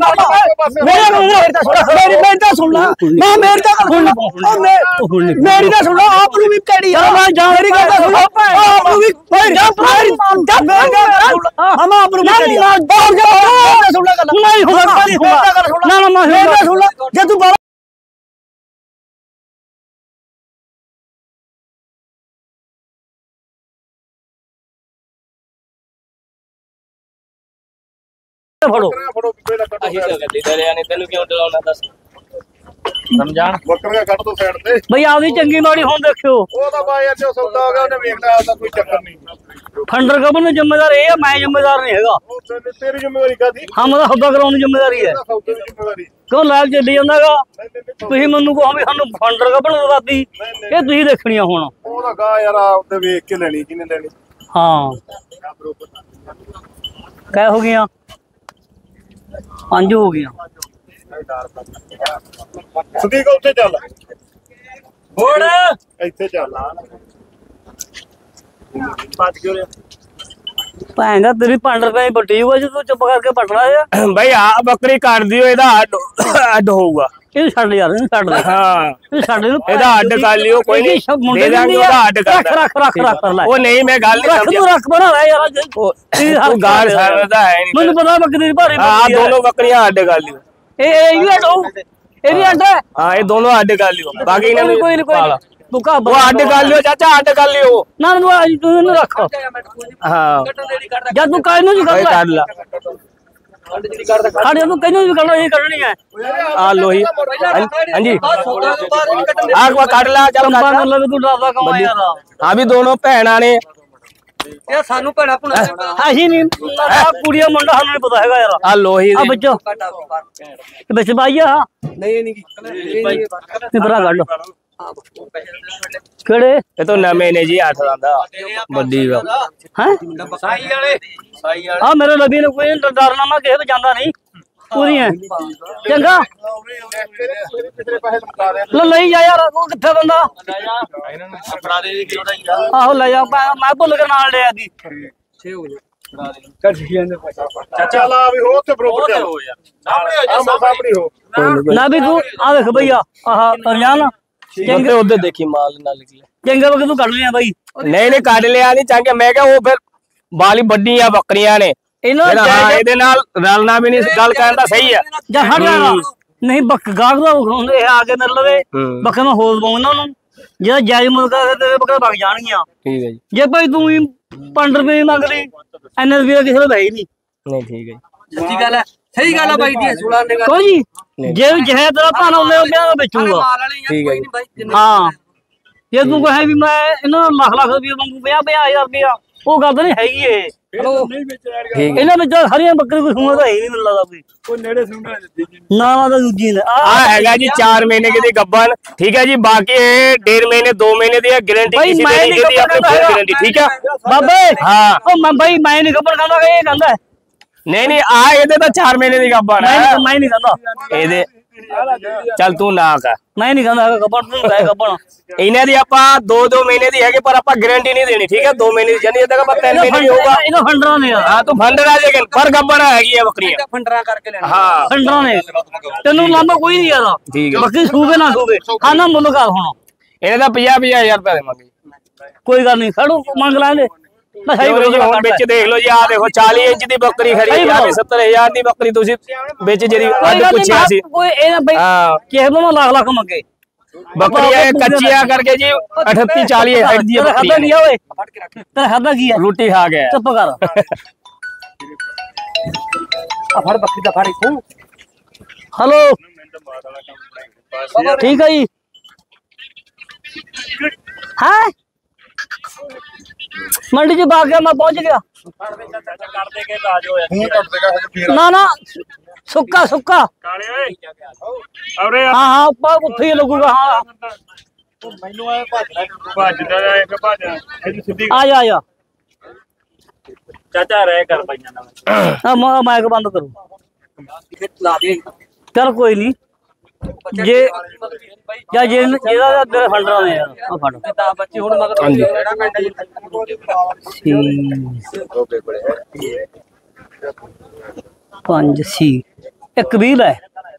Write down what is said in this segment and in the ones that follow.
ਫੜੋ ਤੈਨੂੰ ਕਿਉਂ ਡਰਾਉਣਾ ਦੱਸ ਸਮਝਾਣ ਬੱਕਰੀਆਂ ਕੱਢ ਦੋ ਸਾਈਡ ਤੇ ਬਈ ਆਪਦੀ ਚੰਗੀ ਮਾੜੀ ਹੁਣ ਦੇਖਿਓ ਉਹ ਤਾਂ ਬਾਈ ਅੱਜ ਸੌਦਾ ਹੋ ਗਿਆ ਉਹਨੇ ਵੇਖਦਾ ਉਹਦਾ ਕੋਈ ਚੱਕਰ ਨਹੀਂ ਫੰਡਰ ਕਬਰ ਨੂੰ ਜ਼ਿੰਮੇਦਾਰ ਇਹ ਆ ਮੈਂ ਜ਼ਿੰਮੇਦਾਰ ਨਹੀਂ ਹੈਗਾ ਤੇਰੀ ਜ਼ਿੰਮੇਵਾਰੀ ਕਾਦੀ ਹਾਂ ਮੈਂ ਸੌਦਾ ਕਰਾਉਣ ਦੀ ਜ਼ਿੰਮੇਵਾਰੀ ਹੈ ਕਿਉਂ ਲਾਲ ਚੱਲੀ ਜਾਂਦਾਗਾ ਤੁਸੀਂ ਮੈਨੂੰ ਕਹੋ ਵੀ ਸਾਨੂੰ ਫੰਡਰ ਕਬਰ ਨੂੰ ਦਵਾਦੀ ਇਹ ਤੁਸੀਂ ਦੇਖਣੀਆਂ ਹੁਣ ਉਹਦਾ ਗਾ ਯਾਰ ਆਪਦੇ ਵੇਖ ਕੇ ਲੈਣੀ ਜਿਹਨੇ ਲੈਣੀ ਹਾਂ ਕਹਿ ਹੋ ਗਈਆਂ 5 ਹੋ ਗਈਆਂ ਸਦੀਕ ਉੱਥੇ ਚੱਲ ਹੋੜ ਇੱਥੇ ਚੱਲ ਪੱਜ ਕਿਉਂ ਰਿਹਾ ਭੈਂਗਾ ਤੇਰੀ 5 ਰੁਪਏ ਵੱਡੀ ਹੋਇਆ ਜੇ ਤੂੰ ਚੁੱਪ ਕਰਕੇ ਪਟਣਾ ਆ ਬਈ ਆ ਬੱਕਰੀ ਕੱਢ ਦਿਓ ਇਹਦਾ ਅੱਡ ਹੋਊਗਾ ਇਹ ਛੱਡ ਯਾਰ ਇਹਨੂੰ ਛੱਡ ਦੇ ਹਾਂ ਇਹ ਛੱਡ ਇਹਨੂੰ ਇਹਦਾ ਅੱਡ ਕਰ ਲਿਓ ਕੋਈ ਨਹੀਂ ਦੇ ਦਾਂਗੇ ਉਹਦਾ ਅੱਡ ਕਰ ਰੱਖ ਲੈ ਉਹ ਨਹੀਂ ਮੈਂ ਗੱਲ ਨਹੀਂ ਸਮਝਿਆ ਤੂੰ ਰੱਖ ਬਣਾ ਲੈ ਯਾਰ ਤੂੰ ਗਾਲ ਸਰਦਾ ਹੈ ਨਹੀਂ ਮੈਨੂੰ ਪਤਾ ਬੱਕਰੀ ਭਾਰੀ ਆ ਦੋਨੋਂ ਬੱਕਰੀਆਂ ਅੱਡ ਕਰ ਲਿਓ ਇਹ ਵੀ ਅੱਡ ਹੋਊ ਇਹ ਵੀ ਅੱਡ ਹੈ ਹਾਂ ਇਹ ਦੋਨੋਂ ਅੱਡ ਕਰ ਲਿਓ ਬਾਕੀ ਇਹਨਾਂ ਨੂੰ ਕੋਈ ਤੂੰ ਕਾ ਉਹ ਅੱਡ ਕਰ ਲਿਓ ਚਾਚਾ ਅੱਡ ਕਰ ਲਿਓ ਨਾ ਤੂੰ ਇਹਨੂੰ ਰੱਖ ਹਾਂ ਜਦ ਤੂੰ ਕਾਇਨੂੰ ਜੀ ਕਰ ਲੈ ਸਾਡੇ ਨੂੰ ਕਹਿੰਦੇ ਵੀ ਕੱਢੋ ਇਹ ਕੱਢਣੀ ਹੈ ਆ ਲੋਹੀ ਹਾਂਜੀ ਆਹ ਕੱਢ ਲੈ ਚੱਲ ਮਤਲਬ ਤੂੰ ਡਰਦਾ ਕੌਣ ਆ ਯਾਰ ਆ ਵੀ ਦੋਨੋਂ ਭੈਣਾਂ ਨੇ ਇਹ ਸਾਨੂੰ ਭੈਣਾ ਭੁਣਾ ਅਸੀਂ ਨਹੀਂ ਕੁੜੀਆਂ ਮੁੰਡਾ ਸਾਨੂੰ ਨਹੀਂ ਪਤਾ ਹੈਗਾ ਯਾਰ ਆ ਲੋਹੀ ਆ ਬੱਚੋ ਵਿੱਚ ਬਾਈਆ ਨਹੀਂ ਨਹੀਂ ਭਰਾ ਕੱਢ ਕਿਹੜੇ ਇਹ ਤਾਂ ਨਵੇਂ ਨੇ ਜੀ 8 ਦਾ ਵੱਡੀ ਹੈ ਸਾਈ ਵਾਲੇ ਆ ਮੇਰੇ ਨਬੀ ਨੇ ਕੋਈ ਡਰਨਾ ਮੈਂ ਕਿਸੇ ਤੋਂ ਜਾਂਦਾ ਨਹੀਂ ਪੂਰੀ ਹੈ ਚੰਗਾ ਲੈ ਲਈ ਜਾ ਯਾਰ ਤੂੰ ਕਿੱਥੇ ਬੰਦਾ ਆਹੋ ਲੈ ਜਾ ਮੈਂ ਭੁੱਲ ਕੇ ਨਾਲ ਲਿਆ ਦੀ 6 ਹੋ ਗਿਆ ਚਾਚਾ ਲਾ ਵੀ ਹੋ ਤੇ ਬਰੋਬਰ ਚੱਲ ਹੋ ਯਾਰ ਸਾਹਮਣੇ ਹੋ ਨਾ ਵੀ ਤੂੰ ਆ ਦੇਖ ਭਈਆ ਆਹ ਰਜਾਨ ਚੰਗੇ ਉਹਦੇ ਦੇਖੀ ਮਾਲ ਨਾਲ ਨਿਕਲੇ ਚੰਗੇ ਵਕ ਤੂੰ ਕੱਢ ਲਿਆ ਬਾਈ ਨਹੀਂ ਕੱਢ ਲਿਆ ਨਹੀਂ ਚੰਗੇ ਮੈਂ ਕਿਹਾ ਉਹ ਫਿਰ ਬਾਲੀ ਵੱਡੀਆਂ ਬੱਕਰੀਆਂ ਨੇ ਇਹਦੇ ਨਾਲ ਰਲਣਾ ਵੀ ਨਹੀਂ ਗੱਲ ਕਰਨ ਦਾ ਸਹੀ ਹੈ ਜਾਂ ਹਟ ਜਾਣਾ ਨਹੀਂ ਗਾਹਕ ਦਾ ਹੁੰਦੇ ਆ ਕੇ ਮਿਲ ਲਵੇ ਬੱਕਰੇ ਨੂੰ ਹੋਰ ਪਾਉਣਾ ਉਹਨੂੰ ਜਿਹੜਾ ਜਾਇਜ਼ ਮੁਲਕਾ ਤੇਰੇ ਬੱਕਰੇ ਵਗ ਜਾਣਗੀਆਂ ਠੀਕ ਹੈ ਜੀ ਜੇ ਭਾਈ ਤੂੰ 5 ਰੁਪਏ ਮੰਗ ਲਈ ਇੰਨੇ ਰੁਪਏ ਕਿਸੇ ਦਾ ਹੈ ਹੀ ਨਹੀਂ ਠੀਕ ਹੈ ਜੀ ਸੱਚੀ ਗੱਲ ਹੈ ਸਹੀ ਗੱਲ ਆ ਬਾਈ ਦੀ ਸੁਣਾ ਨੇ ਕੋਈ ਜੀ ਜੇ ਜਿਹੇ ਤੇਰਾ ਭਾਣਾ ਉਹਨੇ ਉਹਦਾ ਵੇਚੂਗਾ ਠੀਕ ਹੈ ਜੀ ਹਾਂ ਜੇ ਤੂੰ ਕਹੇ ਵੀ ਮੈਂ ਇਹਨਾਂ ਲੱਖ ਰੁਪਏ ਮੰਗੂ 50,000 ਰੁਪਇਆ ਉਹ ਗੱਲ ਨਹੀਂ ਹੈਗੀ ਇਹ ਇਹਨਾਂ ਵਿੱਚ ਹਰੀਆਂ ਬੱਕਰੀ ਕੋਈ ਸੁਣਦਾ ਹੈ ਨਹੀਂ ਮਿਲਦਾ ਕੋਈ ਨੇੜੇ ਸੁਣਦਾ ਨਾ ਤਾਂ ਦੂਜੀ ਨੇ ਆ ਹੈਗਾ ਜੀ 4 ਮਹੀਨੇ ਦੀ ਗੱਬਨ ਠੀਕ ਹੈ ਜੀ ਬਾਕੀ ਇਹ 1.5 ਮਹੀਨੇ 2 ਮਹੀਨੇ ਦੀ ਗਾਰੰਟੀ ਕਿਸੇ ਦੀ ਨਹੀਂ ਦੇਦੀ ਆਪਣੀ ਫੁੱਲ ਗਾਰੰਟੀ ਠੀਕ ਹੈ ਬਾਬੇ ਹਾਂ ਉਹ ਮੈਂ ਬਾਈ ਮੈਂ ਨਹੀਂ ਗੱਬਨ ਕਹਿੰਦਾ ਇਹ ਕਹਿੰਦਾ ਨਹੀਂ ਆ ਇਹਦੇ ਤਾਂ 4 ਮਹੀਨੇ ਦੀ ਗੱਬਨ ਹੈ ਮੈਂ ਨਹੀਂ ਕਹਿੰਦਾ ਇਹਦੇ ਚੱਲ ਤੂੰ ਨਾ ਕਰ ਮੈਂ ਨਹੀਂ ਕਹਿੰਦਾ ਗੱਬਨ ਤੂੰ ਕਹਿ ਗੱਬਨ ਇਹਨਾਂ ਦੀ ਆਪਾਂ 2 ਮਹੀਨੇ ਦੀ ਹੈਗੇ ਪਰ ਆਪਾਂ ਗਾਰੰਟੀ ਨਹੀਂ ਦੇਣੀ ਠੀਕ ਹੈ 2 ਮਹੀਨੇ ਦੀ ਜਾਨੀ ਤੱਕ ਆਪਾਂ 3 ਮਹੀਨੇ ਦੀ ਹੋਊਗਾ ਇਹਨਾਂ ਫੰਡਰਾਂ ਨੇ ਹਾਂ ਤੂੰ ਫੰਡਰਾਂ ਲੇਕਿਨ ਪਰ ਗੱਬਨ ਹੈਗੀ ਆ ਬੱਕਰੀਆਂ ਫੰਡਰਾਂ ਕਰਕੇ ਲੈਣਾ ਹਾਂ ਫੰਡਰਾਂ ਨੇ ਤੈਨੂੰ ਲਾਂਭਾ ਕੋਈ ਨਹੀਂ ਆਦਾ ਬੱਕਰੀ ਸੂਬੇ ਨਾ ਸੂਬੇ ਹਾਂ ਨਾ ਮੁੱਲ ਕਰ ਹੁਣ ਇਹਨੇ ਤਾਂ 50,000 ਰੁਪਏ ਦੇ ਮੰਗੇ ਕੋਈ ਗੱਲ ਨਹੀਂ ਖੜੋ ਮੰਗ ਲਾਂਗੇ ਹੁਣ ਵਿੱਚ ਦੇਖ ਲਓ ਜੀ ਆ ਦੇਖੋ 40 ਇੰਚ ਦੀ ਬੱਕਰੀ ਖੜੀ ਹੈ 70,000 ਦੀ ਬੱਕਰੀ ਤੁਸੀਂ ਵਿੱਚ ਜਿਹੜੀ ਅੱਧ ਪੁੱਛਿਆ ਸੀ ਕੋਈ ਇਹ ਬਈ ਕਿਸੇ ਨੂੰ ਲੱਖ ਮੰਗੇ ਬੱਕਰੀ ਇਹ ਕੱਚੀਆਂ ਕਰਕੇ ਜੀ 38 40 ਹਾਈਟ ਦੀ ਬੱਕਰੀ ਖਾਦਾ ਨਹੀਂ ਓਏ ਤੇਰਾ ਖਾਦਾ ਕੀ ਹੈ ਰੋਟੀ ਖਾ ਗਿਆ ਚੁੱਪ ਕਰ ਆ ਫੜ ਬੱਕਰੀ ਦਾ ਫੜ ਤੂੰ ਹੈਲੋ ਠੀਕ ਹੈ ਜੀ ਹਾਂ मंडी च भाग गया मैं पहुंच गया ना सुक्का सुक्का हाँ हाँ उत्थे ही लगूगा हाँ आ जा चाचा रह कर माइक बंद करो चल कोई नहीं जे या जे जेदा तेरे फंडरा ने यार आ फड़ ता बच्चे हुन मगर केड़ा घंटा जी 5 सी एक 20 है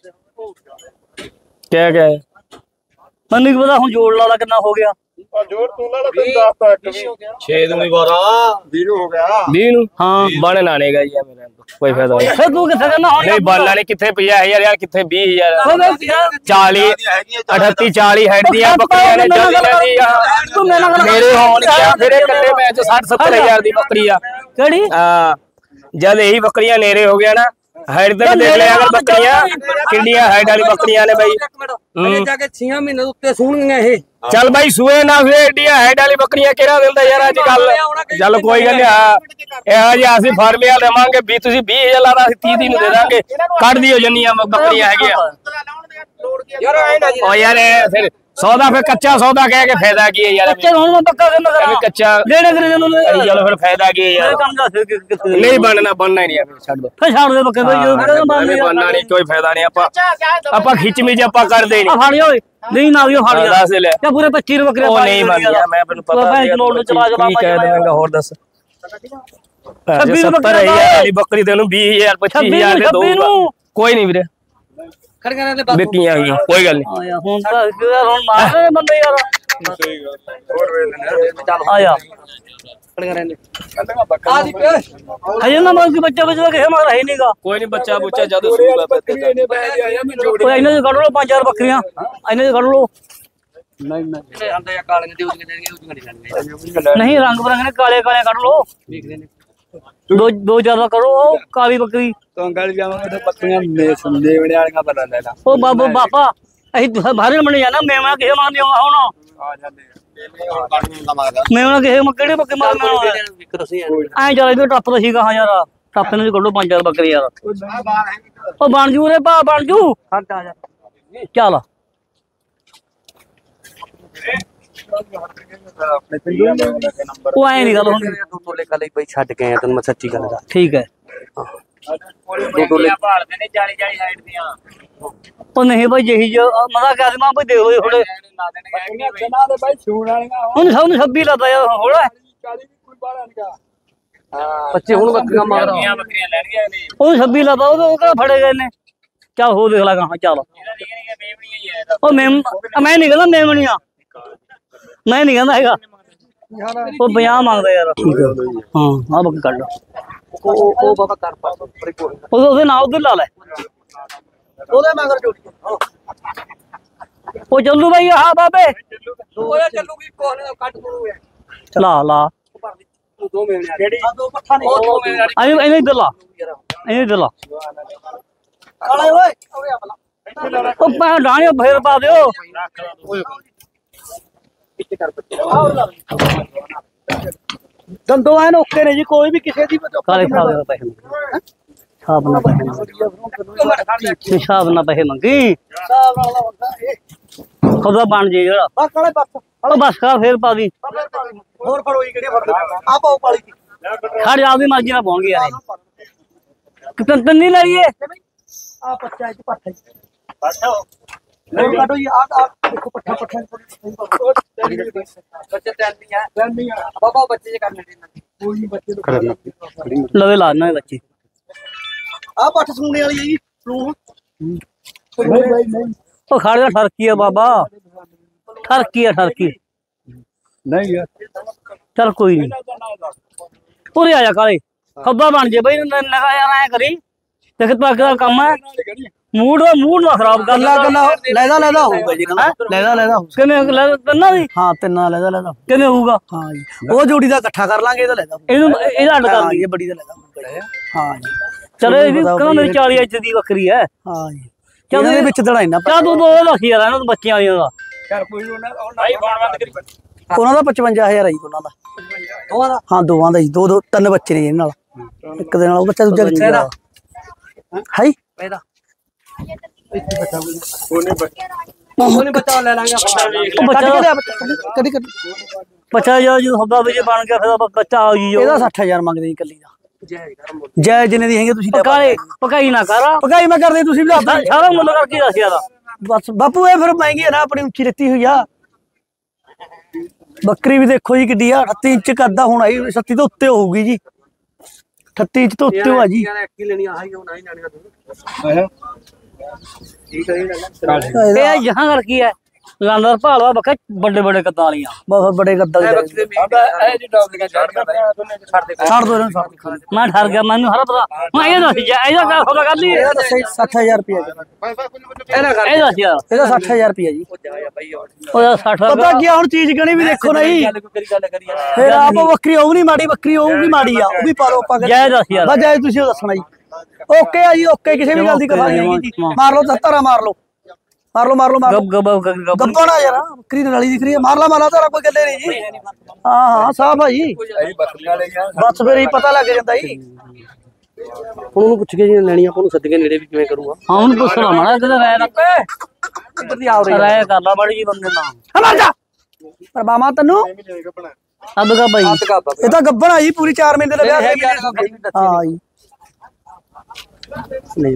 क्या क्या है ਮੈਨੂੰ ਕੀ ਪਤਾ ਹੁਣ ਜੋੜ ਲਾ ਕਿੰਨਾ ਹੋ ਗਿਆ ਜੋੜ ਤੂੰ ਲਾ ਲਾ ਤੈਨੂੰ ਦੱਸਤਾ ਇੱਕ ਵੀ 6 दूनी 12 20 ਹੋ ਗਿਆ 20 हाँ बन लानेगा जी मेरे कोई फायदा नहीं फिर तू किथे करना हो नहीं बन लाने किथे 50,000 यार किथे 20,000 40 38 40 हेड दिया बकरियां ने जल्दी दी तू मेरा मेरे होन क्या फिर कल्ले मैच 60 70,000 दी बकरी आ केड़ी हां जब यही बकरियां नेरे हो गया ना हेड तक देख ले अगर बकरियां किंडियां हेड वाली बकरियां ने भाई अरे जाके 6 महीने उत्ते सूणगे ये चल भाई सुए ना सुए एडियां हेड वाली बकरियां केरा दिंदा यार आज कल चल कोई गल नहीं हां ए जी ਅਸੀਂ ਫਾਰਮੀਆਂ ਦੇਵਾਂਗੇ ਵੀ ਤੁਸੀਂ 20000 ਲਾਦਾ ਅਸੀਂ 30 ਦੀ ਨੂੰ ਦੇ ਦਾਂਗੇ ਕੱਢ ਦਿਓ ਜੰਨੀਆਂ ਬੱਕਰੀਆਂ ਹੈਗੀਆਂ यार आए ना जी ओ यार फिर सौदा फिर कच्चा सौदा कह के फायदा की है यार चल हुन मैं पक्का करना करा कच्चा देने करे जनु चलो फिर फायदा की है यार काम दस नहीं बनना ही नहीं है छੱਡ ਦੋ फिर छाड़ दे बक्के भाई बनना नहीं कोई फायदा नहीं ਆਪਾਂ खिच मिच ਆਪਾਂ ਕਰਦੇ आ फाड़ी ओए नहीं ना आवियो फाड़ी ਦੱਸ ਲੈ क्या पूरे 25 बकरे ਉਹ ਨਹੀਂ ਮੰਨ ਗਿਆ ਮੈਂ ਮੈਨੂੰ ਪਤਾ मैं नोट ਨੂੰ चला चला ਕੀ ਕਹਿ ਦੇਵਾਂਗਾ ਹੋਰ ਦੱਸ 26 70,000 ਵਾਲੀ ਬੱਕਰੀ ਤੈਨੂੰ 20,000 25,000 ਦੇ ਦਊਗਾ ਕੋਈ ਨਹੀਂ ਵੀਰੇ खड़ करने ले ਬਿਕੀਆਂ ਹੀ ਕੋਈ ਗੱਲ ਨਹੀਂ ਆਇਆ ਹੁਣ ਤਾਂ ਯਾਰ ਹੁਣ ਮਾਰ ਰਹੇ ਬੰਦੇ ਯਾਰ ਸਹੀ ਗੱਲ ਹੋਰ ਵੇਖ ਲੈਣੇ चल ਆਇਆ खड़ करने आ दी पे ਹਜੇ ਨਾ ਮਾਰ ਕੇ ਬੱਚਾ ਬੱਚਾ ਕਿਸੇ ਮਾਰ ਹੈ ਨਹੀਂਗਾ ਕੋਈ ਨਹੀਂ ਬੱਚਾ ਬੁੱਚਾ ਜਦੋਂ ਸੂਗਾ ਇਹਨੇ ਬੈ ਆਇਆ ਮੈਂ ਜੋੜ ਕੋਈ ਇਹਨਾਂ ਦੇ ਕੱਢ ਲਓ 5-4 ਬੱਕਰੀਆਂ ਇਹਨਾਂ ਦੇ ਕੱਢ ਲਓ नहीं आंदा या काले दे उसके देंगे उसके नहीं जाने ਨਹੀਂ ਰੰਗ ਬਰੰਗ ਨੇ ਕਾਲੇ ਕਾਲੇ ਕੱਢ ਲਓ देख लेने ਦੋ ਜ਼ਿਆਦਾ ਕਰੋ ਉਹ ਕਾਲੀ ਬੱਕਰੀ ਤੋਂ ਗਲ ਜਾਵਾਂਗੇ ਤੇ ਬੱਕਰੀਆਂ ਮੇਵਣੇ ਵਾਲੀਆਂ ਬਣਾ ਲੈਣਾ ਉਹ ਬਾਬੂ ਬਾਪਾ ਅਸੀਂ ਬਾਹਰ ਮੰਨ ਜਾਣਾ ਮੇਵਾ ਕਿਸੇ ਮਾਰ ਨਹੀਂ ਆਉਣਾ ਹੁਣ ਆ ਜਾਂਦੇ ਹੁਣ ਕਾਟੂਨ ਦਾ ਮੰਗਦਾ ਮੇਵਾ ਕਿਸੇ ਕਿਹੜੇ ਬੱਕੇ ਮਾਰਨਾ विक्र से ਐਂ ਚੱਲ ਇਹਦੇ ਟੱਪ ਦਾ ਸੀਗਾ ਹਾਂ ਯਾਰ ਟੱਪ ਨੇ ਕੱਢੋ 5-4 ਬੱਕਰੀ ਯਾਰ ਉਹ ਬਣ ਜੂ ਰੇ ਭਾ ਬਣ ਜੂ हट आ जा ਚੱਲ ਆਪਣੇ ਪਿੰਡੋਂ ਨੰਬਰ ਉਹ ਐਂ ਨਹੀਂ ਗੱਲ ਹੁਣ दो टोले का ले भाई छट गए तन मैं सच्ची गल दा ਠੀਕ ਹੈ दो टोले ਭਾਲਦੇ ਨੇ 40 ਹਾਈਟ ਦੀਆਂ ਉਹ ਨਹੀਂ ਭਾਈ ਜਿਹੀ ਜੋ ਮਜ਼ਾ ਕਰ ਮਾਂ ਭਾਈ ਦੇਖ ਲੋ ਥੋੜੇ ਜਨਾ ਦੇ ਬਾਈ ਛੂਣ ਵਾਲੀਆਂ ਹੁਣ ਸਭ ਨੂੰ 26 ਲਾਤਾ ਯਾਰ ਹੋੜਾ 40 ਵੀ ਕੋਈ ਬਾਹਰ ਨਹੀਂਗਾ बच्चे हुन बकरियां मार रहा ਬੱਕਰੀਆਂ ਲੈਣੀਆਂ ਨੇ ਉਹ 26 ਲਾਤਾ ਉਹ ਕਿਹੜਾ ਫੜੇ ਗਏ ਨੇ ਚੱਲ ਹੋ ਦੇਖ ਲਾ ਹਾਂ ਚੱਲ ਉਹ ਮੈਂ ਨਹੀਂ ਕਹਿੰਦਾ ਮੇਮਣੀਆਂ ਮੈਂ ਨਹੀਂ ਕਹਿੰਦਾ ਹੈਗਾ ਉਹ 50 ਮੰਗਦਾ ਯਾਰ ਹਾਂ ਆ ਬੱਕ ਕੱਢ ओ बाबा कर पा बड़ी कोई ਉਹਦੇ ਨਾਲ ਉਧਰ ਲਾ ਲੈ ओदे मगर जोड़ी ਉਹ ਚੱਲੂ ਬਾਈ ਹਾਂ ਬਾਬੇ ओए चलूगी कोने काट दूंगा ਲਾ ला दो महीने केड़ी दो पट्ठा नहीं दो महीने ਇਹਨੇ ਇੱਧਰ ਲਾ ਇਹਨੇ ਇੱਧਰ ਲਾ काले ओए ओए अपना ਉਹ ਪਾ ਡਾਣੇ ਫੇਰ ਪਾ ਦਿਓ दंदो आए ओके ने जी कोई भी किसी दी ਕਾਲੇ ਸਾਹਿਬ ਦੇ ਪੈਸੇ ਮੰਗੇ ਹਿਸਾਬ ਨਾਲ ਪੈਸੇ ਹਿਸਾਬ ਨਾਲ ਪੈਸੇ ਮੰਗੀ ਖੁਦਾ ਬਣ ਜੇ ਜਿਹੜਾ आ काले बस ਉਹ ਬਸ ਕਰ ਫੇਰ ਪਾ ਦੀ और फड़ोई केड़ी फड़ आ पाओ पाली ਖੜ ਜਾ ਆਪਦੀ ਮਰਜ਼ੀ ਨਾਲ ਪਾਉਣਗੇ ਯਾਰ ਕਿਤਨ ਤੰਨੀ ਲੜੀਏ आ पच्चा है पट्ठा पट्ठा नहीं काटो ये आ देखो पट्ठा पट्ठा बच्चे तैन नहीं है बाबा बच्चे जे करने देना कोई बच्चे तो करना ਲਵੇ ਲਾ ਨਾ ਬੱਚੇ आ पट्ठ सुनने वाली है जी फ्लू नहीं ਉਹ ਖੜ ਜਾ ਠਰਕੀ ਆ ਬਾਬਾ ਠਰਕੀ ਆ ਠਰਕੀ ਨਹੀਂ ਯਾਰ ਚੱਲ ਕੋਈ ਨਹੀਂ ਪੂਰੇ ਆ ਜਾ ਕਾਲੇ ਖੱਬਾ ਬਣ ਜੇ ਬਈ ਨਗਾ ਯਾਰ ਐ ਕਰੀ ਦੇਖ ਤੂੰ ਅੱਗੇ ਦਾ ਕੰਮ ਹੈ ਮੂਡ ਨਾ ਖਰਾਬ ਕਰ गल्ला गल्ला लेदा होगा जी ना लेदा ਕਿਵੇਂ ਤੰਨਾ ਦੀ हां तिन्ना लेदा ਕਿਵੇਂ ਹੋਊਗਾ हां जी वो जोड़ी दा इकट्ठा कर लांगे ਇਹਦਾ लेदा ਇਹਨੂੰ ਇਹਦਾ ਅੱਡ ਕਰ ਲਈ ये बड़ी दा लेदा हां जी ਚਲੋ ਇਹ ਵੀ ਕਹਿੰਦਾ ਮੇਰੀ 40 ਇੰਚ ਦੀ ਬੱਕਰੀ ਹੈ हां जी ਚੱਲ ਇਹਦੇ ਵਿੱਚ ਦੜਾ ਇੰਨਾ ਚੱਲ ਤੂੰ ਦੋ ਲੱਖ ਯਾਰ ਇਹਨਾਂ ਨੂੰ ਬੱਚਿਆਂ ਵਾਲੀਆਂ ਦਾ ਯਾਰ ਕੋਈ ਉਹਨਾਂ ਭਾਈ ਫੋਨ ਬੰਦ ਕਰੀ ਉਹਨਾਂ ਦਾ 55000 ਆਈ ਉਹਨਾਂ ਦਾ ਦੋਵਾਂ ਦਾ ਹਾਂ ਦੋਵਾਂ ਦਾ ਜੀ ਦੋ ਤਿੰਨ ਬੱਚੇ ਨੇ ਇਹਨਾਂ ਨਾਲ ਇੱਕ ਦੇ ਨਾਲ ਉਹ ਬੱਚਾ ਦੂਜਾ ਕਿੱਥੇ ਦਾ ਹਾਈ ਇਹਦਾ ਉਹਨੇ ਉਹਨੇ ਬੱਚਾ ਲੈ ਲਾਂਗੇ ਉਹ ਬੱਚਾ ਕਦੀ ਬੱਚਾ ਜਦੋਂ ਹੱਬਾ ਵਿੱਚ ਬਣ ਗਿਆ ਫਿਰ ਬੱਚਾ ਆ ਗਈ ਇਹਦਾ 60000 ਮੰਗਦੇ ਜੀ ਕੱਲੀ ਦਾ ਜੈ ਜਿੰਨੇ ਦੀ ਹੈਗੇ ਤੁਸੀਂ ਪਕਾਈ ਪਕਾਈ ਨਾ ਕਰ ਪਕਾਈ ਮੈਂ ਕਰਦੇ ਤੁਸੀਂ ਵੀ ਸਾਰਾ ਮੁੱਲ ਕਰਕੇ ਦੱਸ ਯਾਰ ਬਸ ਬਾਪੂ ਇਹ ਫਿਰ ਮਹਿੰਗੀ ਹੈ ਨਾ ਆਪਣੀ ਉੱਚੀ ਲੱਤੀ ਹੋਈ ਆ ਬੱਕਰੀ ਵੀ ਦੇਖੋ ਜੀ ਕਿੱਡੀ ਆ 38 ਇੰਚ ਕੱਦਾ ਹੁਣ ਆਈ 37 ਤੋਂ ਉੱਤੇ ਹੋਊਗੀ ਜੀ 38 ਇੰਚ ਤੋਂ ਉੱਤੇ ਆ ਜੀ ਆਇਆ ਇਹ ਜਹਾਂ ਕਰ ਕੀ ਹੈ ਲਾਂਦਰ ਭਾਲਵਾ ਬੱਕਾ ਵੱਡੇ ਵੱਡੇ ਕੱਦਾਂ ਵਾਲੀਆਂ ਬਹੁਤ ਬੜੇ ਗੱਦਾਂ ਇਹ ਜੀ ਡਬਲੀਆਂ ਛੱਡ ਦੇ ਛੱਡ ਦੋ ਇਹਨਾਂ ਨੂੰ ਮੈਂ ਠਰ ਗਿਆ ਮੈਨੂੰ ਹਰ ਪਤਾ ਮੈਂ ਇਹ ਦੱਸ ਜਾ ਇਹਦਾ ਕਾ ਹੋਦਾ ਕਰ ਲਈ ਇਹਦਾ 60000 ਰੁਪਏ ਇਹ ਦੱਸ ਯਾਰ ਇਹਦਾ 60000 ਰੁਪਏ ਜੀ ਉਹਦਾ 60 ਪਤਾ ਕੀ ਹੁਣ ਚੀਜ਼ ਗਣੀ ਵੀ ਦੇਖੋ ਨਾ ਜੀ ਫਿਰ ਆਪ ਬੱਕਰੀ ਉਹ ਨਹੀਂ ਮਾੜੀ ਬੱਕਰੀ ਉਹ ਵੀ ਮਾੜੀ ਆ ਉਹ ਵੀ ਪਾ ਲਓ ਆਪਾਂ ਜੈ ਦੱਸ ਯਾਰ ਬਸ ਜੈ ਤੁਸੀਂ ਉਹ ਦੱਸਣਾ ਜੀ ਓਕੇ ਆ ਜੀ ਓਕੇ ਕਿਸੇ ਵੀ ਗੱਲ ਦੀ ਕਥਾ ਨਹੀਂ ਹੈਗੀ ਜੀ ਮਾਰ ਲਓ ਧੱਤਰਾ ਮਾਰ ਲਓ ਗੱਬਣਾ ਯਾਰ ਬੱਕਰੀ ਨਾਲੀ ਦਿਖ ਰਹੀ ਹੈ ਮਾਰ ਲਾ ਤਾਰਾ ਕੋਈ ਗੱਲੇ ਨਹੀਂ ਜੀ ਹਾਂ ਸਾਫ ਆ ਜੀ ਅਸੀਂ ਬੱਕਰੀਆਂ ਲਈਆਂ ਬਸ ਫਿਰ ਹੀ ਪਤਾ ਲੱਗ ਜਾਂਦਾ ਜੀ ਹੁਣ ਉਹਨੂੰ ਪੁੱਛ ਕੇ ਜੀ ਲੈਣੀ ਆਪਾਂ ਨੂੰ ਸੱਦ ਕੇ ਨੇੜੇ ਵੀ ਕਿਵੇਂ ਕਰੂਗਾ ਹਾਂ ਉਹਨੂੰ ਪੁੱਛ ਲਾ ਮਾੜਾ ਕਿਤੇ ਰਾਇ ਰੱਪੇ ਇੱਧਰ ਦੀ ਆਉ ਰਹੀ ਰਾਇ ਕਰ ਲਾ ਬੜੀ ਜੀ ਬੰਦੇ ਨਾਲ ਹਮਾਰ ਜਾ ਪਰ ਮਾਮਾ ਤੈਨੂੰ ਅੱਧ ਕਾ ਭਾਈ ਇਹ ਤਾਂ ਗੱਬਣ ਆ ਜੀ ਪੂਰੀ 4 ਮਹੀਨੇ ਦਾ ਵਿਆਹ ਹਾਂ ਜੀ ਨਹੀਂ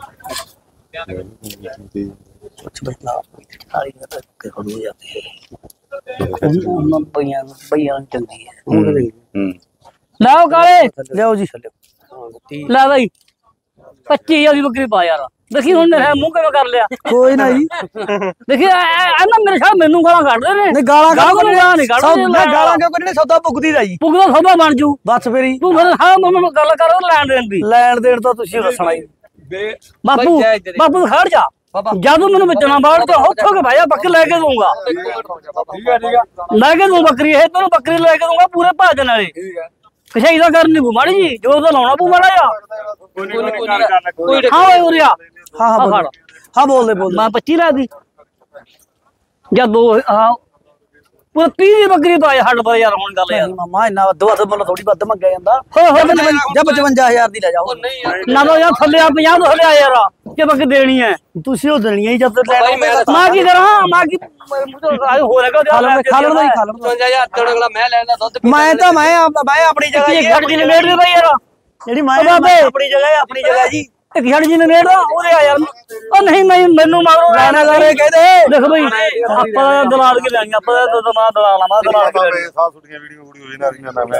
ਕੁਛ ਬਤਲਾ ਸਾਰੀ ਤਾਂ ਕਿ ਹੋ ਜਾਂਦੀ ਹੈ ਉਹਨਾਂ ਪਈਆਂ ਚੰਗੀ ਹੈ ਲਾਓ ਕਾਲੇ ਲਿਆਓ ਜੀ ਲੈ ਬਾਈ 25000 ਦੀ ਬੱਕਰੀ ਪਾ ਯਾਰ ਦੇਖੀ ਹੁਣ ਮੇਰਾ ਮੂੰਹ ਕਿਵੇਂ ਕਰ ਲਿਆ ਕੋਈ ਨਾ ਜੀ ਦੇਖੀ ਇਹਨਾਂ ਮੇਰੇ ਸਾਹ ਮੈਨੂੰ ਗਾਲਾਂ ਕੱਢਦੇ ਨੇ ਨਹੀਂ ਗਾਲਾਂ ਨਹੀਂ ਕੱਢਦੇ ਮੈਂ ਗਾਲਾਂ ਕਿਉਂ ਕੱਢਣੇ ਸੌਦਾ ਭੁਗਦੀ ਦਾ ਜੀ ਪੁੱਗਦਾ ਸੌਦਾ ਬਣ ਜੂ ਬਸ ਫਿਰ ਹੀ ਤੂੰ ਫਿਰ ਹਾਂ ਮੈਨੂੰ ਗੱਲ ਕਰ ਲੈਣ ਦੇਣ ਦੀ ਲੈਣ ਦੇਣ ਤਾਂ ਤੁਸੀਂ ਦੱਸਣਾ ਜੀ ਬਾਪੂ ਖੜ ਜਾ ਜਦੋਂ ਮੈਨੂੰ ਵੇਚਣਾ ਬਾੜ ਤੇ ਉੱਥੋਂ ਕੇ ਭਾਇਆ ਬੱਕਰੀ ਲੈ ਕੇ ਦਊਂਗਾ ਠੀਕ ਹੈ ਲੈ ਕੇ ਦਊਂ ਬੱਕਰੀ ਇਹ ਤੈਨੂੰ ਬੱਕਰੀ ਲੈ ਕੇ ਦਊਂਗਾ ਪੂਰੇ ਭਾਜਨ ਵਾਲੇ ਕਿਸੇ ਇਹਦਾ ਕਰਨੀ ਪੂ ਮਾੜੀ ਜੀ ਜੋ ਤਾਂ ਲਾਉਣਾ ਪੂ ਮਾੜਾ ਜਾ ਹਾਂ ਓਏ ਉਰਿਆ ਹਾਂ ਬੋਲਦੇ ਮੈਂ 25 ਲੈ ਦੀ ਜਾਂ ਦੋ ਹਾਂ ਪੂਰਾ 30 ਦੀ ਬੱਕਰੀ ਪਾਏ ਹੱਡ ਪਰ ਯਾਰ ਹੁਣ ਗੱਲ ਯਾਰ ਮਾਮਾ ਇੰਨਾ ਵੱਧ ਮੁੱਲ ਥੋੜੀ ਵੱਧ ਮੰਗਿਆ ਜਾਂਦਾ ਜਾਂ 55000 ਦੀ ਲੈ ਜਾਓ ਨਾ ਤਾਂ ਯਾਰ ਥੱਲੇ ਆ 50 ਤੋਂ ਥੱਲੇ ਆ ਯਾਰ ਜੇ ਬੱਕਰੀ ਦੇਣੀ ਹੈ ਤੁਸੀਂ ਉਹ ਦੇਣੀ ਹੈ ਜਦ ਲੈਣੀ ਮਾਂ ਕੀ ਕਰਾਂ ਮਾਂ ਕੀ ਹੋ ਰਿਹਾ ਖਾ ਲੈਣ ਦਾ 55000 ਤੇ ਅਗਲਾ ਮੈਂ ਲੈਣ ਦਾ ਦੁੱਧ ਮੈਂ ਆਪਣੀ ਜਗ੍ਹਾ ਕੀ ਖੜ ਜੀ ਨੇੜ ਦੇ ਬਾਈ ਯਾਰ ਜਿਹੜੀ ਮੈਂ ਆਪਣੀ ਜਗ੍ਹਾ ਜੀ ਇੱਕ ਛੜ ਜੀ ਨੇੜ ਦਾ ਉਹਦੇ ਆ ਯਾਰ ਉਹ ਨਹੀਂ ਮੈਨੂੰ ਮਾਰੋ ਰਾਣਾ ਲਾਰੇ ਕਹਿੰਦੇ ਦੇਖ ਬਈ ਆਪਾਂ ਦਲਾਲ ਕੇ ਲੈਣੀ ਆਪਾਂ ਤਾਂ ਦਮਾਦ ਦਲਾਲ ਆਵਾਂ ਦਲਾਲ ਕੇ ਲੈਣੀ ਸਾਹ ਸੁੱਟੀਆਂ ਵੀਡੀਓ ਹੋਈ ਨਾ ਰਹੀਆਂ ਨਾ ਮੈਂ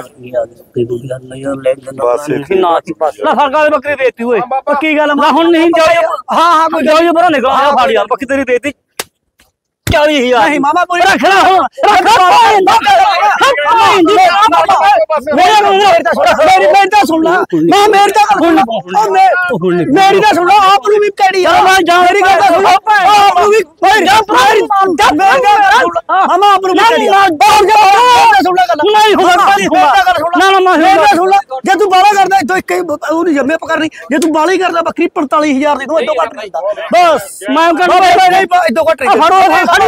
ਬਸ ਨਾ ਸਰਕਾਰ ਬੱਕਰੀ ਦੇਤੀ ਓਏ ਪੱਕੀ ਗੱਲ ਮੈਂ ਹੁਣ ਨਹੀਂ ਹਾਂ ਕੋਈ ਜਾਓ ਬਰਾ ਨਿਕਲ ਆ ਫੜ ਯਾਰ ਬੱਕਰੀ ਤੇਰੀ ਦੇਤੀ 40000 ਨਹੀਂ ਮਾਮਾ ਕੋਈ ਰੱਖਣਾ ਹੁਣ ਮੇਰੀ ਤਾਂ ਸੁਣ ਲਾ ਮੈਂ ਮੇਰੀ ਤਾਂ ਮੇਰੀ ਤਾਂ ਸੁਣ ਲਾ ਆਪ ਨੂੰ ਵੀ ਕਿਹੜੀ ਆ ਮੈਂ ਜਾ ਮੇਰੀ ਗੱਲ ਤਾਂ ਸੁਣ ਲਾ ਆਪ ਨੂੰ ਵੀ ਹਮਾ ਆਪ ਨੂੰ ਵੀ ਕਿਹੜੀ ਆ ਬਾਹਰ ਜਾ ਸੁਣ ਲਾ ਗੱਲ ਨਹੀਂ ਨਾ ਸੁਣ ਲਾ ਜੇ ਤੂੰ ਬਾਲਾ ਕਰਦਾ ਇਦੋਂ ਇੱਕ ਉਹ ਨਹੀਂ ਜੰਮੇ ਪਕੜਨੀ ਜੇ ਤੂੰ ਬਾਲਾ ਹੀ ਕਰਦਾ ਬੱਕਰੀ 45000 ਦੀ ਤੂੰ ਇਦੋਂ ਘੱਟ ਨਹੀਂ ਬਸ ਮੈਂ ਕਹਿੰਦਾ ਨਹੀਂ ਇਦੋਂ ਘੱਟ ਨਹੀਂ ਫੜੋ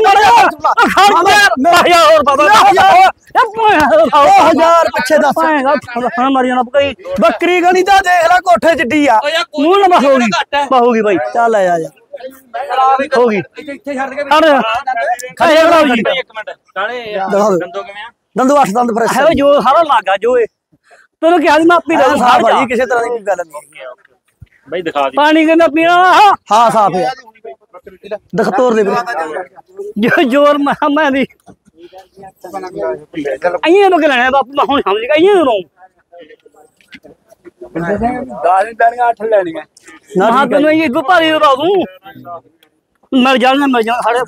ਹੋਰ ਬਾਬਾ 1000 ਪਿੱਛੇ ਦੱਸ ਮਾਰੀ ਜਾਣਾ ਪਕਈ ਬੱਕਰੀ ਗਣੀ ਤਾਂ ਦੇਖ ਲੈ ਕੋਠੇ ਚੱਡੀ ਆ ਮੂੰਹ ਨਾ ਹੋਗੀ ਬਾਈ ਚੱਲ ਆ ਜਾ ਹੋ ਗਈ ਇੱਥੇ ਛੱਡ ਕੇ ਖਾਏ ਬਣਾਓ ਜੀ ਇੱਕ ਮਿੰਟ ਕਾਲੇ ਦੰਦੋ ਕਿਵੇਂ ਆ ਦੰਦੋ 8 ਦੰਦ ਫਰੈਸ਼ ਹੈ ਜੋ ਸਾਰਾ ਲੱਗਾ ਜੋ ਇਹ ਤੈਨੂੰ ਕਿਹਾ ਸੀ ਮੈਂ ਆਪੀ ਲੈ ਸਾਫ ਭਾਜੀ ਕਿਸੇ ਤਰ੍ਹਾਂ ਦੀ ਕੋਈ ਗੱਲ ਨਹੀਂ ਬਾਈ ਦਿਖਾ ਦੀ ਪਾਣੀ ਕਿੰਨਾ ਪੀਣਾ ਹਾਂ ਸਾਫ ਹੈ ਦਿਖ ਤੋਰ ਦੇ ਵੀਰੇ ਜੋਰ ਮੈਂ ਦੀ ਅਈਏ ਨੂੰ ਲੈਣਾ ਬਾਪੂ ਮੈਂ ਹੁਣ ਸਮਝ ਗਿਆ ਅਈਏ ਨੂੰ 10 ਲੈਣੀਆਂ 8 ਲੈਣੀਆਂ ਨਾ ਤੈਨੂੰ ਇਹ ਦੋ ਭਾਰੀ ਦਾ ਦੂੰ ਮਿਲ ਜਾਣਾ ਸਾਡੇ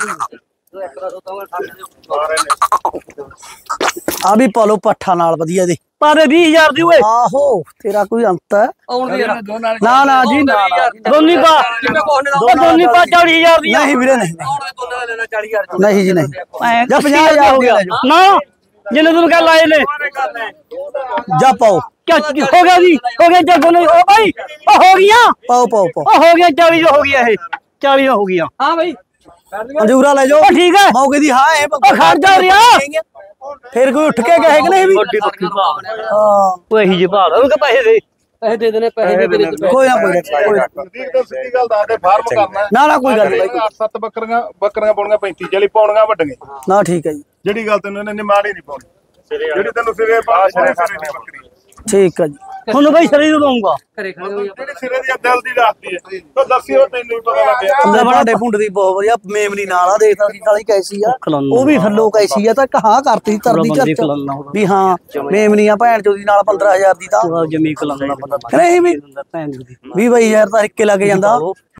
ਆ ਵੀ ਪਾਲੋ ਪੱਠਾ ਨਾਲ ਵਧੀਆ ਦੇ ਪਾਦੇ 20000 ਦੀ ਓਏ ਆਹੋ ਤੇਰਾ ਕੋਈ ਅੰਤ ਹੈ ਨਾ ਜੀ ਨਾ ਦੋਨੀ ਪਾ 40000 ਦੀ ਨਹੀਂ ਵੀਰੇ ਨਹੀਂ ਨਹੀਂ ਜੀ ਨਹੀਂ ਜਾਂ 50000 ਹੋ ਗਿਆ ਨਾ ਜਿੰਨੇ ਤੈਨੂੰ ਕਹਿ ਲਾਏ ਨੇ ਜਾ ਪਾਓ ਹੋ ਗਿਆ ਜੀ ਹੋ ਗਿਆ ਜੱਗੋ ਨਹੀਂ ਉਹ ਭਾਈ ਉਹ ਹੋ ਗਿਆ ਪਾਓ ਹੋ ਗਿਆ 40 ਹੋ ਗਿਆ ਇਹ 40 ਹੋ ਗਿਆ ਹਾਂ ਬਾਈ ਮਜੂਰਾ ਲੈ ਜਾਓ ਠੀਕ ਹੈ ਮੌਕੇ ਦੀ ਹਾਂ ਇਹ ਖੜ ਜਾ ਰਿਆ ਫਿਰ ਕੋਈ ਉੱਠ ਕੇ ਕਹੇ ਕਿ ਨਹੀਂ ਵੀ ਵੱਡੀ ਬੱਕਰੀ ਭਾਲ ਹਾਂ ਉਹ ਇਹੀ ਜੇ ਭਾਲ ਉਹ ਕਿ ਪੈਸੇ ਦੇ ਦੇਣੇ ਪੈਸੇ ਦੇ ਕੋਈ ਨਾ ਨਜ਼ਦੀਕ ਤਾਂ ਸਿੱਧੀ ਗੱਲ ਦੱਸਦੇ ਫਾਰਮ ਕਰਨਾ ਨਾ ਕੋਈ ਗੱਲ ਨਹੀਂ 7 ਬੱਕਰੀਆਂ ਪਾਉਣੀਆਂ 35 40 ਪਾਉਣੀਆਂ ਵੱਡੀਆਂ ਨਾ ਠੀਕ ਹੈ ਜੀ ਜਿਹੜੀ ਗੱਲ ਤੈਨੂੰ ਇਹਨੇ ਮਾੜੀ ਨਹੀਂ ਪਾਉਣੀ ਜਿਹੜੀ ਤੈਨੂੰ ਸਿਰੇ ਪਾਉਣੀ ਸਿਰੇ ਬੱਕਰੀ ਠੀਕ ਹੈ ਜੀ ਤੁਹਾਨੂੰ ਬਈ ਸਰੀਰ ਦਊਂਗਾ ਘਰੇ ਖੜੇ ਹੋ ਜਿਹੜੀ ਸਿਰੇ ਦੀ ਦਿਲ ਦੀ ਦੱਸਦੀ ਹੈ ਤਾਂ ਦੱਸਿਓ ਤੈਨੂੰ ਵੀ ਪਤਾ ਲੱਗਿਆ ਅੰਦਰ ਬੜਾ ਪੁੰਡ ਦੀ ਬਹੁਤ ਵਧੀਆ ਮੇਮਨੀ ਨਾਲ ਆ ਦੇਖਦਾ ਸੀ ਸਾਲੀ ਕੈਸੀ ਆ ਉਹ ਵੀ ਥੱਲੋਂ ਕੈਸੀ ਆ ਤਾਂ ਕਹਾ ਕਰਤੀ ਤਰਦੀ ਘਰ ਵੀ ਹਾਂ ਮੇਮਨੀ ਆ ਭੈਣ ਚੋਦੀ ਨਾਲ 15000 ਦੀ ਤਾਂ ਜਮੀ ਕਲੰਨਾ ਬੰਦਾ ਨਹੀਂ ਵੀ ਭੈਣ ਦੀ ਵੀ ਬਈ ਯਾਰ ਤਾਂ ਇੱਕੇ ਲੱਗ ਜਾਂਦਾ